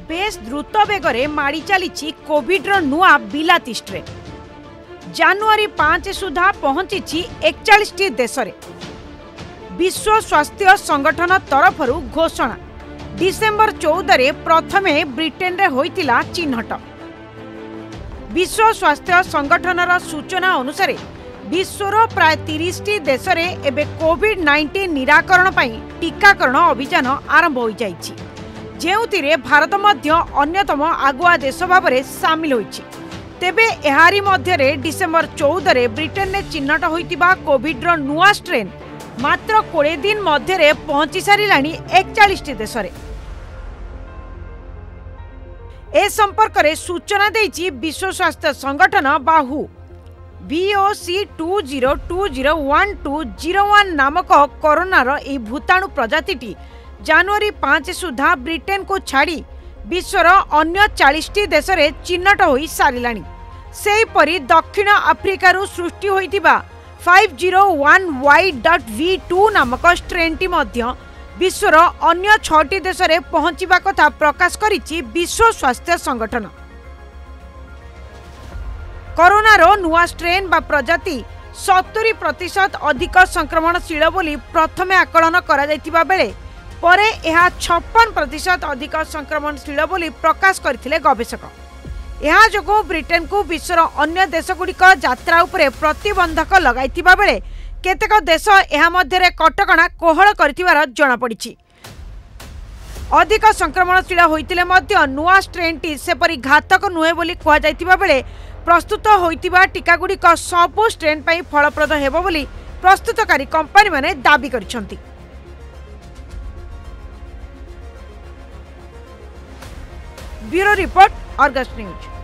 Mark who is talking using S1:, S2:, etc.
S1: Base द्रुत बेगरे माड़ी चली कोविड नुआ बिलाती स्ट्रेन। जनवरी 5 सुधा पहुंची 41 देश रे। विश्व स्वास्थ्य संगठन तरफ घोषणा डिसेंबर 14 रे प्रथमे ब्रिटेन रे होइतिला चिन्हट। विश्व स्वास्थ्य संगठन सूचना अनुसार विश्वर प्राय 30 देश रे एबे कोविड-19 निराकरण पई टीकाकरण अभियान आरंभ हो जाइछि, जेउतिरे भारत मध्य अन्यतम आगुआ देश भाबरे शामिल होइछि। तेबे एहारी मध्यरे डिसेंबर 14 रे ब्रिटेन ने चिन्हट होइतिबा कोविड रो नुआ स्ट्रेन मात्र 20 दिन मध्यरे पहुंची सारिलानी 41 देश रे। ए संपर्क रे सूचना देइछि विश्व स्वास्थ्य संगठन बाहू। VOC 20201201 नामक कोरोनार ए भूताणु प्रजाति जनवरी 5 सुधा ब्रिटेन को छाड़ी विश्वर अन्य 40 देश रे चिन्हट होई सारिलानी। सेहीपरि दक्षिण आफ्रिकारु सृष्टि होइतिबा 501Y.V2 नामक स्ट्रेनटी मध्य विश्वर अन्य 6 देश रे पहुंचीबा कथा प्रकाश करिछि विश्व स्वास्थ्य संगठन। कोरोनारो नुआ स्ट्रेन बा प्रजाति 70% अधिक संक्रमणशील बोली प्रथमे आकलन करा जायतिबा बेले परे एहा 56% अधिक संक्रमणशील बोली प्रकाश करथिले गवेषक। एहा जोगो ब्रिटेन को विश्वर अन्य देशगुड़िक यात्रा उपरे प्रतिबंधक लगाइतिबा बेले केतेक देश एहा मध्यरे कटकणा कोहल करथिबार जणा पड़िछि। अधिक संक्रमणशील होइतिले मध्य नुआ स्ट्रेनटी सेपरि घातक नुहे बोली कुहा जायतिबा बेले प्रस्तुत होइतिबा टीकागुड़िक सबु स्ट्रेन पई फलप्रद हेबो बोली प्रस्तुतकारी कंपनी माने दाबी करिसंती। Bureau report, Argus news.